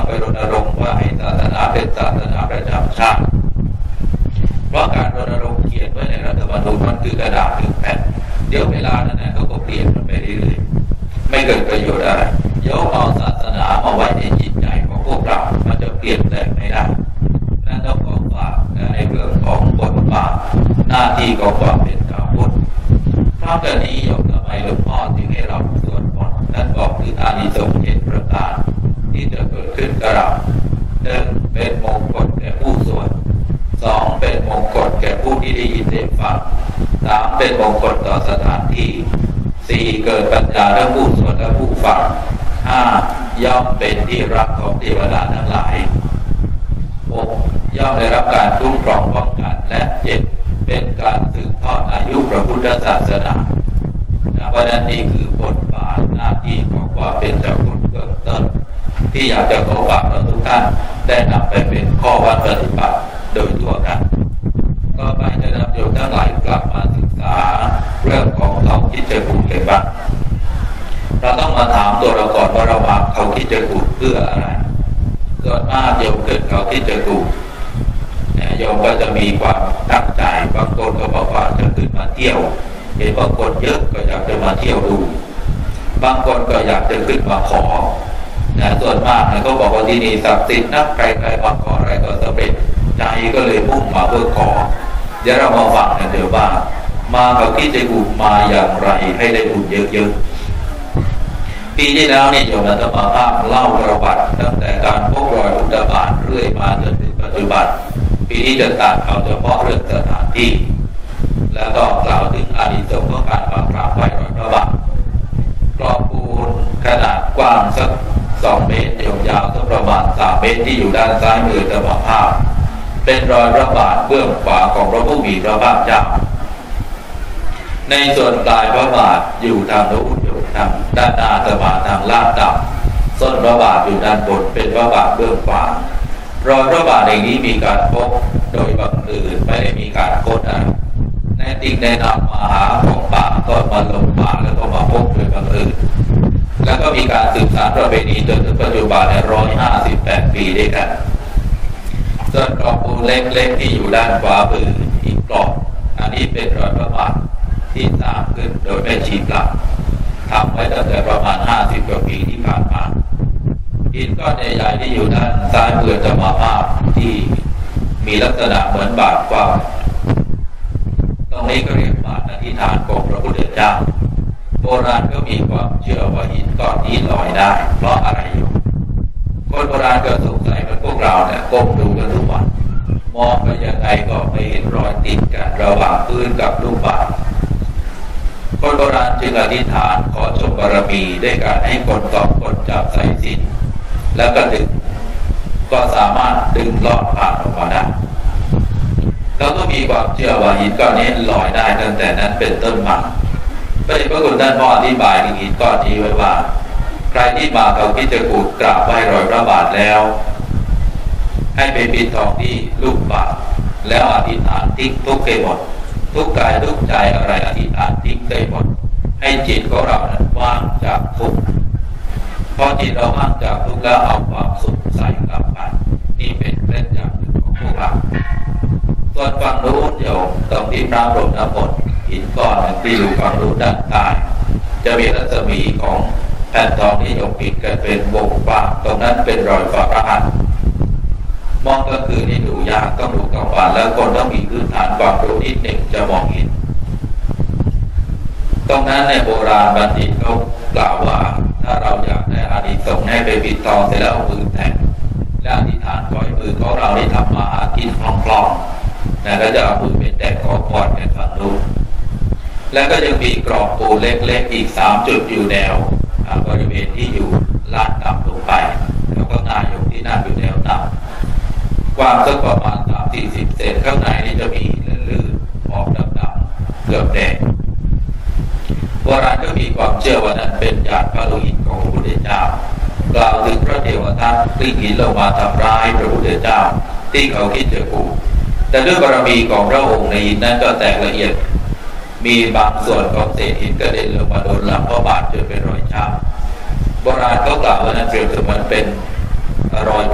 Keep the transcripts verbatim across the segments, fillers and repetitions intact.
ไปรณรงค์ว่าให้ศาสนาเป็นศาสนาประจำชาติเพราะการรณรงค์เขียนไว้ในรัฐธรรมนูญมันคือกระดาษหนึ่งแผ่นเดี๋ยวเวลานั้นนะเขาก็เปลี่ยนมันไปเรื่อยๆไม่เกิดประโยชน์อะไรโยมเอาศาสนามาไว้ในจิตใจของพวกเรามันจะเปลี่ยนแปลงไม่ได้นั่นต้องขอฝากในเรื่องของบทบาทหน้าที่ของความเป็นชาวพุทธเพราะแต่นี้โยมทำไมหลวงพ่อจึงให้เราสวดมนต์นั่นบอกคืออานิสงส์เจ็ดประการที่จะเกิดขึ้นกับเราหนึ่งเป็นมงคลแก่ผู้สวดสองเป็นมงคลแก่ผู้ที่ได้ยินได้ฟังสามเป็นมงคลต่อสถานที่สี่เกิดปัญญาทั้งผู้สวดและผู้ฟังห้าย่อมเป็นที่รักของเทวดาทั้งหลายหกย่อมได้รับการคุ้มครองป้องกันและเจ็ดเป็นการสืบทอดอายุพระพุทธศาสนาเพราะนั้นนี่คือบทบาทหน้าที่ของความเป็นชาวพุทธเบื้องต้นที่อยากจะขอฝากเราทุกท่านได้นำไปเป็นข้อวัดปฏิบัติโดยทั่วกันก็ไปจะนำโยมทั้งหลายกลับมาศึกษาเรื่องของเขาคิดจะกูกันบ้างเราต้องมาถามตัวเราก่อนว่าเรามาเขาคิดจะกูเพื่ออะไรส่วนมากโยมเกิดเขาคิดจะกูโยมก็จะมีความตั้งใจบางคนก็บอกว่าจะขึ้นมาเที่ยวเห็นบางคนเยอะก็อยากจะมาเที่ยวดูบางคนก็อยากจะขึ้นมาขอนะส่วนมากเนี่ยเขาบอกว่าที่นี่ศักดิ์สิทธิ์นะใครๆมาขออะไรก็สำเร็จใจก็เลยมุ่งมาเพื่อขอเดี๋ยวเรามาฟังกันเดี๋ยวว่ามาเขาคิดจะบุญมาอย่างไรให้ได้บุญเยอะๆปีที่แล้วนี่โยมอาตมาภาพเล่าประวัติตั้งแต่การพบรอยอุกกาบาตเรื่อยมาจนถึงปัจจุบันปีนี้จะตัดเอาเฉพาะเรื่องสถานที่แล้วก็กล่าวถึงอานิสงส์ของการมากราบไหว้รอยพระบาทกรอบปูนขนาดกว้างสักสองเมตรยาวสักประมาณสามเมตรที่อยู่ด้านซ้ายมืออาตมาภาพเป็นรอยพระบาทเบื้องขวาของพระผู้มีพระภาคเจ้าในส่วนปลายพระบาทอยู่ทางโน้นอยู่ทางด้านหน้าอาตมาทางลาดต่ำส้นพระบาทอยู่ด้านบนเป็นพระบาทเบื้องขวารอยพระบาทในนี้มีการพบโดยบังเอิญไม่ได้มีการโคดอะไรในติ่งในนำมาหาของป่าก็มาลงป่าแล้วก็มาพบโดยบังเอิญแล้วก็มีการสืบสานประเพณีจนถึงปัจจุบันในร้อยห้าสิบแปดปีด้วยกันส่วนกรอบปูนเล็กๆที่อยู่ด้านขวามืออีกกรอบอันนี้เป็นรอยพระบาทที่สร้างขึ้นโดยแม่ชีปลักทำไว้ตั้งแต่ประมาณห้าสิบกว่าปีที่ผ่านมาหินก้อนใหญ่ๆที่อยู่ด้านซ้ายมืออาตมาภาพที่มีลักษณะเหมือนบาทกว้างตรงนี้ก็เรียกบาทอธิษฐานของพระพุทธเจ้าโบราณก็มีความเชื่อว่าหินก้อนนี้ลอยได้เพราะอะไรอยู่คนโบราณก็สงสัยเหมือนพวกเราเนี่ยก้มดูกันทุกวันมองไปยังไงก็ไม่เห็นรอยติดกันระหว่างพื้นกับลูกบาศก์คนโบราณจึงอธิษฐานขอชมบารมีด้วยการให้คนสองคนจับสายสิญจน์แล้วก็ดึงก็สามารถดึงลอดผ่านออกมาได้แล้วก็มีความเชื่อว่าหินก้อนนี้ลอยได้ตั้งแต่นั้นเป็นต้นมาพระเดชพระคุณท่านพ่ออธิบายถึงหินก้อนนี้ไว้ว่าใครที่มาเขาคิดจะกูกราบไหว้รอยพระบาทแล้วให้ไปปิดทองที่ลูกบาศก์แล้วอธิษฐานทิ้งทุกข์ให้หมดทุกกายทุกใจอะไรอธิษฐานทิ้งได้หมดให้จิตของเรานั้นว่างจากทุกข์พอจิตเราว่างจากทุกข์แล้วเอาความสุขใส่กลับไปนี่เป็นเคล็ดอย่างหนึ่งของพวกเราส่วนฝั่งนู้นโยมตรงที่พระบรมน้ำมนต์หินก้อนหนึ่งที่อยู่ฝั่งนู้นด้านใต้จะมีรัศมีของแผ่นทองที่โยมปิดกันเป็นวงกว้างตรงนั้นเป็นรอยฝ่าพระหัตถ์มองก็คือนี่ดูยากต้องดูกลางวันแล้วคนต้องมีพื้นฐานความรู้นิดหนึ่งจะมองเห็นตรงนั้นในโบราณบัณฑิตเขากล่าวว่าถ้าเราอยากได้อานิสงส์ให้ไปปิดทองเสร็จแล้วเอามือแทงและอธิษฐานขอให้มือของเราได้ทำมาหากินคล่องๆนะแล้วจะเอามือเป็นแตะขอพรกันฝั่งนู้นแล้วก็ยังมีกรอบปูเล็กๆอีกสามจุดอยู่แนวบริเวณที่อยู่ลาดต่ำลงไปแล้วก็นายกที่นั่งอยู่แนวต่ำกว้างสักประมาณสามสี่สิบเซนข้างในนี่จะมีลื่นๆออกดำๆเกือบแดงโบราณก็มีความเชื่อว่านั้นเป็นญาติพระโลหิตของพระพุทธเจ้ากล่าวถึงพระเทวทัตกลิ้งหินลงมาทำร้ายพระพุทธเจ้าที่เขาคิดจะกูแต่ด้วยบารมีของพระองค์ในหินนั้นก็แตกละเอียดมีบางส่วนของเศษหินกระเด็นลงมาโดนลำพระบาทจนเป็นรอยช้ำโบราณเขากล่าวว่านั้นเปรียบเสมือนเป็นรอย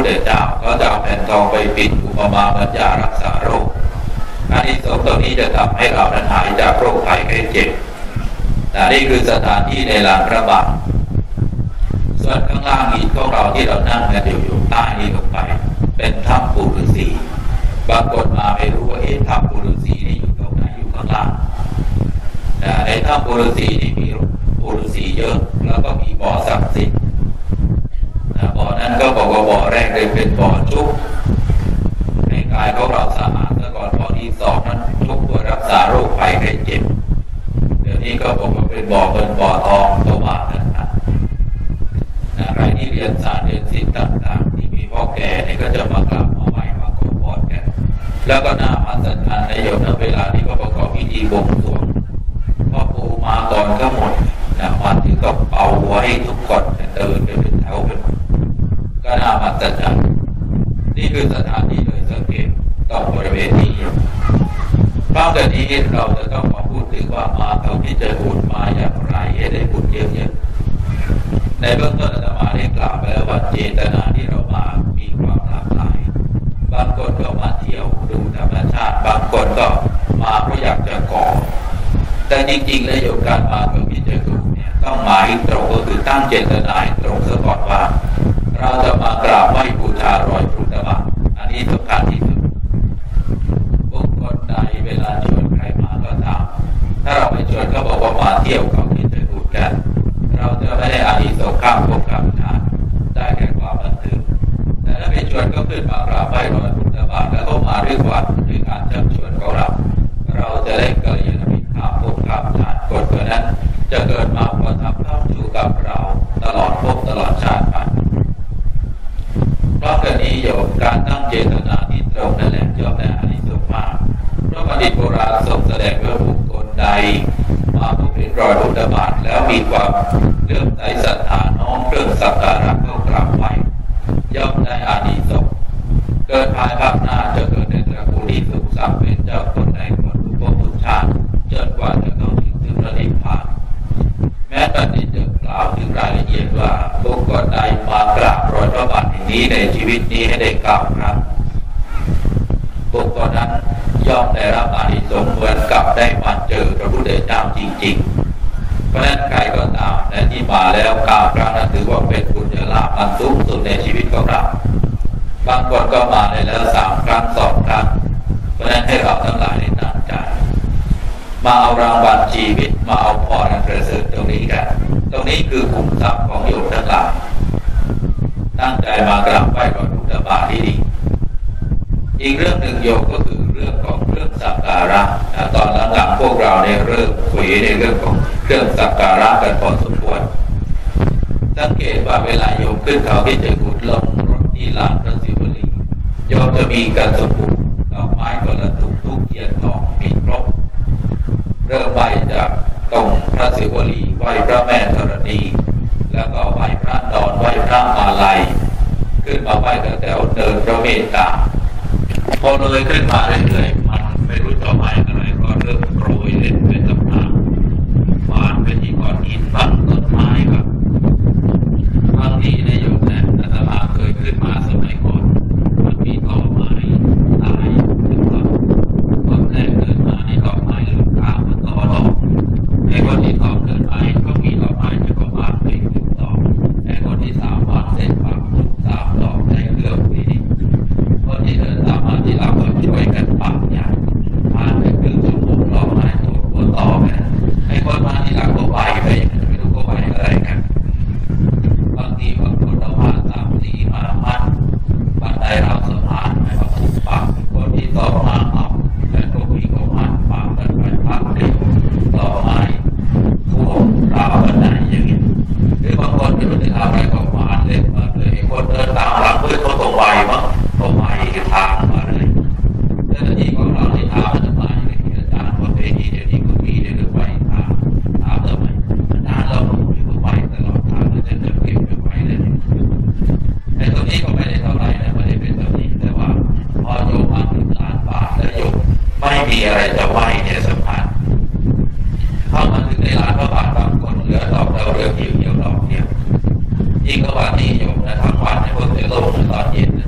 ธเจ้าเขาจะเอาแผ่นทองไปปิดอุปมาเหมือนยารักษาโรคอานิสงส์ตรงนี้จะทำให้เรานั้นหายจากโรคภัยไข้เจ็บนี่คือสถานที่ในลานพระบาทส่วนข้างล่างอีกของเราที่เรานั่งกันอยู่อยู่ใต้นี้ลงไปเป็นถ้ำปูฤาษีบางคนมาไม่รู้ว่าเอ๊ะถ้ำปูฤาษีนี่อยู่ตรงไหนอยู่ข้างล่างในถ้ำปูฤาษีนี่มีปูฤาษีเยอะแล้วก็มีบ่อศักดิ์สิทธิ์บ่อนั้นก็บอกว่าบ่อแรกเลยเป็นบ่อชุบให้กายของเราสะอาดแล้วก่อนบ่อที่สองนั้นชุบเพื่อรักษาโรคภัยไข้เจ็บเดี๋ยวนี้ก็บอกว่าเป็นบ่อเงินบ่อทองตัวบาทนะครับใครที่เรียนศาสตร์เรียนศิลป์ต่างๆที่มีพ่อแก่เนี่ยก็จะมากราบมาไหว้มาขอพรกันแล้วก็น่ามาสันทานในโยมในเวลาที่ก็ประกอบพิธีบวงสรวงพ่อปู่มาก่อนก็หมดนะมาถึงก็เป่าไว้ทุกคนเดินไปเป็นแถวเป็นก็น่ามาสันทานนี่คือสถานที่โดยสังเกตต่อบริเวณนี้บ้างแต่นี้เราจะต้องมาพูดถึงว่ามาเท่าที่จะบุญมาอย่างไรให้ได้บุญเยอะๆในเบื้องต้นอาตมาได้กล่าวไปแล้วว่าเจตนาที่เรามามีความหลากหลายบางคนก็มาเที่ยวดูธรรมชาติบางคนก็มาเพราะอยากจะก่อแต่จริงๆแล้วโยมการมาเพื่อที่จะดูเนี่ยต้องมาให้ตรงก็คือตั้งเจตนาตรงซะก่อนว่าเราจะมากราบไหว้บูชารอยพระพุทธบาทอันนี้สำคัญที่สุดบุคคลใดเวลาชวนใครมาก็ตามถ้าเราไปชวนเขาบอกว่ามาเที่ยวเขาที่จะพูดกันเราจะไม่ได้อานิสงส์ข้ามภพข้ามชาติได้แค่ความบันเทิงแต่ถ้าไปชวนเขาขึ้นมากราบไหว้รอยพระพุทธบาทแล้วก็มาด้วยความด้วยการชักชวนเขาเราเราจะได้เกิดอย่างมีข้ามภพข้ามชาติกฎตัวนั้นจะเกิดมาประทับเข้าสู่กับเราตลอดภพตลอดชาติไปเพราะกรณีโยมการตั้งเจตนาที่ตรงนั่นแหละย่อมได้อานิสงส์มากเพราะบัณฑิตโบราณทรงแสดงว่าบุคคลใดมาพบเห็นรอยพระพุทธบาทแล้วมีความเลื่อมใสศรัทธาน้อมเครื่องสักการะเข้ากราบไหว้ย่อมได้อานิสงส์เกิดภายภาคหน้าจะเกิดในตระกูลที่สูงสักดิ์เป็นเจ้าคนใดคนทุกภพทุกชาติจนกว่าจะเข้าถึงถึงพระนิพพานแม้บัณฑิตจะกล่าวถึงรายละเอียดว่าบุคคลใดมากราบรอยพระบาทแห่งนี้ในชีวิตนี้ให้ได้เก้าครั้งบุคคลนั้นย่อมได้รับอานิสงส์เหมือนกับได้มาเจอพระพุทธเจ้าจริงๆเพราะฉะนั้นใครก็ตามนะที่มาแล้วเก้าครั้งนั้นถือว่าเป็นบุญญาลาภอันสูงสุดในชีวิตของเราบางคนก็มาได้แล้วสามครั้งสองครั้งเพราะฉะนั้นให้เราทั้งหลายได้ตั้งใจมาเอารางวัลชีวิตมาเอาพรอันประเสริฐตรงนี้กันตรงนี้คือขุมทรัพย์ของโยมทั้งหลายตั้งใจมากราบไหว้พระพุทธบาทที่ดีอีกเรื่องหนึ่งโยมก็คือเรื่องของเครื่องสักการะตอนหลังๆพวกเราเนี่ยเริ่มคุยในเรื่องของเครื่องสักการะกันพอสมควรสังเกตว่าเวลาโยมขึ้นเขาที่จะขุดลงรถที่ลานพระศิวลีโยมจะมีการสมบูรณ์ดอกไม้ก็ละทุกทุกเทียนทองมีครบเริ่มไหว้จากตรงพระศิวลีไหว้พระแม่ธรณีแล้วก็ไหว้พระนอนไหว้พระมาลัยขึ้นมาไหว้แถวเดินพระเมตตาพอเลยขึ้นมาเรื่อยๆมันไม่รู้จะไหว้อะไรก็เริ่มโปรยเล่นเป็นลำพังวานไปที่ก้อนหินบ้างต้นไม้ครับบางทีในโยมเนี่ยอาตมาเคยขึ้นมาสมัยก่อนมันมีต้นไม้ตายขึ้นต้นต้นแรกเดินมาในดอกไม้หลุดขาวมันต่อดอกไอ้คนที่สองเดินไปก็มีดอกไม้จะก็วางไปถึงต่อไอ้คนที่สามวางเส้นฝักสามดอกในเรื่องนี้คนที่เดินตามมาที่เราก็ช่วยกันปักอย่างผ่านไปครึ่งชั่วโมงดอกไม้ตัวตัวต่อกันไอ้คนมาที่หลังก็ไหวไปไม่รู้ก็ไหวอะไรกันบางทีบางคนเราผ่านสามสี่มามัดบันไดเราสะพานไม่ว่าถูกปักคนที่ต่อมาเอาแต่ก็มีก็มัดปักกันไปปักเดียวต่อไม้ทั่วราวบันไดอย่างนี้หรือบางคนที่มันจะทำอะไรก็มาเล่นมาเลยคนเดินตามหลังเพื่อนเขาตกไวมั้งตกไวทางมาเลยแต่ตอนนี้ของเราที่ทางมันจะมาอย่างนี้อาจารย์ประเพณีเดี๋ยวนี้ก็มีเรื่องไวทางถามทำไมอาจารย์เราไม่รู้ไวตลอดทางเราจะเดินเก็บไปไวเลยไอ้ตรงนี้ก็ไม่ได้เท่าไหร่นะไม่ได้เป็นแบบนี้แต่ว่าพอโยมมาถึงลานบาทแล้วโยมไม่มีอะไรจะไหวเนี่ยสำคัญเข้ามาถึงในลานพระบาทบางคนเหลือดอกดาวเรืองเหี่ยวเหี่ยวดอกเดียวยิ่งกว่านี้โยมนะทั้งวันเนี่ยเพิ่งจะลงตอนเย็น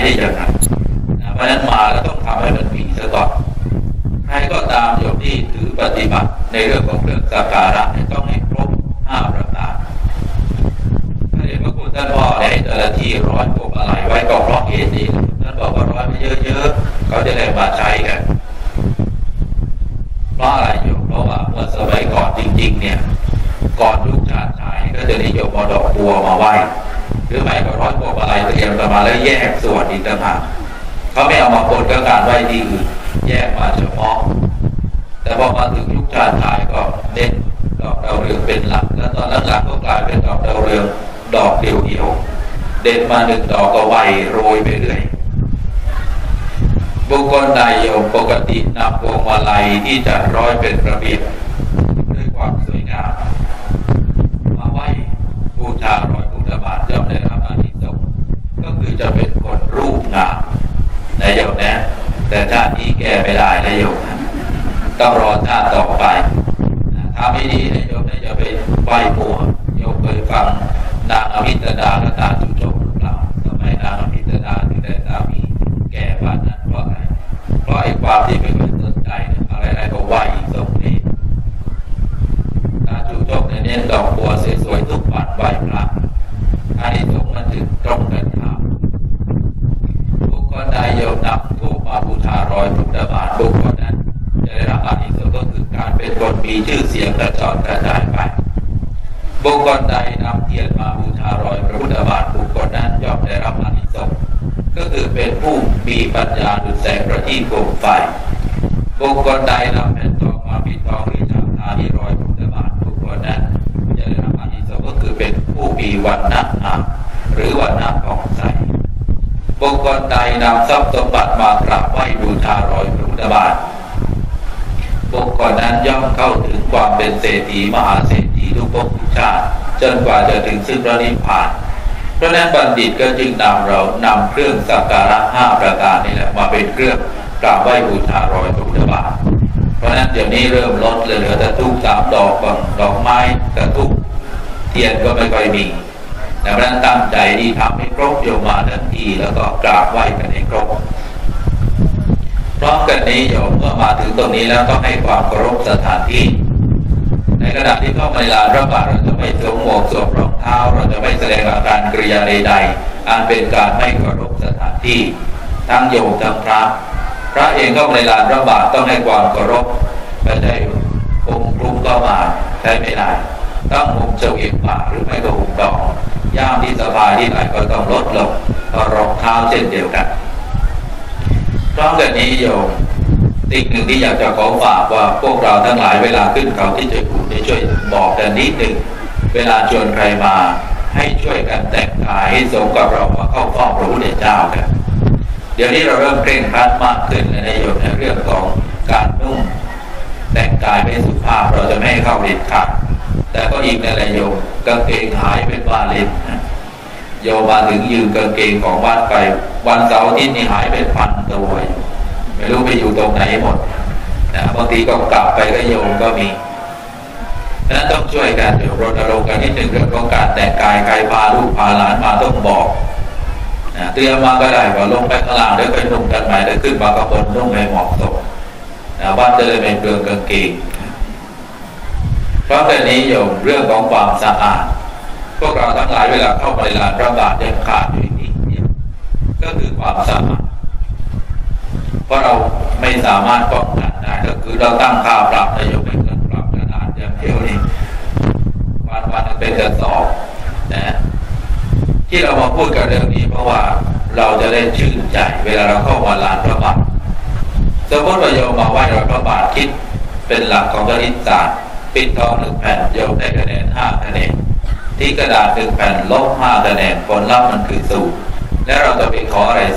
ได้ยังไงเพราะฉะนั้นมาแล้วต้องทำให้มันมีซะก่อนใครก็ตามโยมที่ถือปฏิบัติในเรื่องของเครื่องสักการะต้องให้ครบห้าประการพระเดชพระคุณท่านพ่อในแต่ละที่ร้อยพวกอะไรไว้ก็เพราะเหตุนี้ท่านบอกว่าร้อยไปเยอะๆเขาจะได้มาใช้กันเพราะอะไรโยมเพราะว่าเมื่อสมัยก่อนจริงๆเนี่ยก่อนยุคชาติชายก็จะนิยมเอาดอกบัวมาไหว้หรือไม่ก็ร้อยพวกอะไรเตรียมกันมาแล้วแยกส่วนอีกต่างหากเขาไม่เอามาปนกับการไหว้ที่อื่นแยกมาเฉพาะแต่พอมาถึงยุคชาติชายก็เน้นดอกดาวเรืองเป็นหลักแล้วตอนหลังๆก็กลายเป็นดอกดาวเรืองดอกเดียวๆเด็ดมาหนึ่งดอกก็ไหวโรยไปเรื่อยบุคคลใดโยมปกตินำพวงมาลัยที่จัดร้อยเป็นระเบียบด้วยความสวยงามมาไหว้บูชารอยพุทธบาทย่อมได้รับอานิสงส์ก็คือจะเป็นคนรูปงามในโยมนะแต่ชาตินี้แก้ไม่ได้นะโยมต้องรอชาติต่อไปถ้าไม่ดีนะโยมนะจะไปไหว้บัวโยมเคยฟังนางอมิตดาและตาจุโจหรือเปล่าทำไมนางอมิตดาถึงได้สามีแก่บ้านนั้นเพราะอะไรเพราะไอ้ความที่ไม่เคยสนใจอะไรๆก็ไหว้อีกตรงนี้ตาจุโจเนี่ยเน้นดอกบัวสวยๆทุกวันไหว้พระอันนี้ตรงมันถึงตรงกันข้ามบุคคลใดโยมนำทูปมาบูชารอยพุทธบาทบุคคลนั้นจะได้รับอานิสงส์ก็คือการเป็นคนมีชื่อเสียงกระจรกระจายไปบุคคลใดนำเทียนมาบูชารอยพระพุทธบาทบุคคลนั้นย่อมได้รับอานิสงส์ก็คือเป็นผู้มีปัญญาดุจแสงประทีปโคมไฟบุคคลใดนำแผ่นทองมาปิดทองหรือจับทาที่รอยพระพุทธบาทบุคคลนั้นจะได้รับอานิสงส์ก็คือเป็นผู้มีวรรณะงามหรือวรรณะผ่องใสบุคคลใดนำทรัพย์สมบัติมากราบไหว้บูชารอยพระพุทธบาทบุคคลนั้นย่อมเข้าถึงความเป็นเศรษฐีมหาเศรษฐีทุกภพทุกชาติจนกว่าจะถึงซึ่งพระนิพพานเพราะนั้นบัณฑิตก็จึงนำเรานำเครื่องสักการะห้าประการนี่แหละมาเป็นเครื่องกราบไหว้บูชารอยพระพุทธบาทเพราะนั้นเดี๋ยวนี้เริ่มลดเหลือแต่ธูปสามดอกบ้างดอกไม้แต่ธูปเทียนก็ไม่ค่อยมีแต่เพราะนั้นตั้งใจที่ทำให้ครบโยมมาทันทีแล้วก็กราบไหว้กันให้ครบพร้อมกันนี้โยมเมื่อมาถึงตรงนี้แล้วต้องให้ความเคารพสถานที่ในขณะที่เข้ามาในลานพระบาทเราจะไม่สวมหมวกสวมรองเท้าเราจะไม่แสดงอาการกริยาใดๆอันเป็นการไม่เคารพสถานที่ทั้งโยมทั้งพระพระเองเข้ามาในลานพระบาทต้องให้ความเคารพไม่ใช่องค์คลุ้มก็มาใช้ไม่ได้ต้องห่มเสวียงบ่าหรือไม่ก็ห่มดอกย่ามที่สบายที่ไหนก็ต้องลดลงรองเท้าเช่นเดียวกันพร้อมกันนี้โยมสิ่งหนึ่งที่อยากจะขอฝากว่าพวกเราทั้งหลายเวลาขึ้นเขาที่จะกูได้ช่วยบอกกันนิดหนึ่งเวลาชวนใครมาให้ช่วยกันแต่งกายให้สมกับเรามาเข้าเฝ้าพระพุทธเจ้ากันเดี๋ยวนี้เราเริ่มเคร่งครัดมากขึ้นในโยมในเรื่องของการนุ่งแต่งกายไม่สุภาพเราจะไม่ให้เข้าเด็ดขาดแต่ก็อีกในระโยมกางเกงหายเป็นว่าเล่นโยมมาถึงยืมกางเกงของวัดไปวันเสาร์อาทิตย์นี่หายเป็นพันตัวไม่รู้ไปอยู่ตรงไหนหมดนะบางทีก็กลับไปก็โยมก็มีฉะนั้นต้องช่วยกันเดี๋ยวรณรงค์กันนิดหนึ่งเรื่องของการแต่งกายใครพาลูกพาหลานมาต้องบอกนะเตรียมมาก็ได้ว่าลงไปข้างล่างเดี๋ยวไปนุ่งกันใหม่เดี๋ยวขึ้นมาก็บนนุ่งให้เหมาะสมนะบ้านจะได้ไม่เปลืองกางเกงเพราะแต่นี้โยมเรื่องของความสะอาดพวกเราทั้งหลายเวลาเข้าไปในลานพระบาทยังขาดอยู่นิดเดียวก็คือความสะอาดเพราะเราไม่สามารถป้องกันได้ก็คือเราตั้งค่าปรับนโยบายเงินปรับขนาดอย่างเดียวนี่วันวันเป็นกระสอบนะที่เรามาพูดกันเรื่องนี้เพราะว่าเราจะได้ชื่นใจเวลาเราเข้ามาลานพระบาทสมมติว่าโยมมาไหว้พระบาทคิดเป็นหลักของคณิตศาสตร์ปิดทองหนึ่งแผ่นโยมได้คะแนนห้าคะแนนที่กระดาษหนึ่งแผ่นลบห้าคะแนนผลลัพธ์มันคือศูนย์และเราจะไปขออะไร